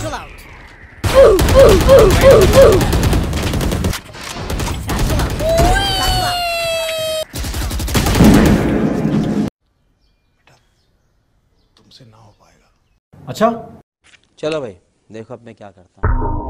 Satchel out. तुमसे ना हो पाएगा। अच्छा चलो भाई देखो अब मैं क्या करता हूँ।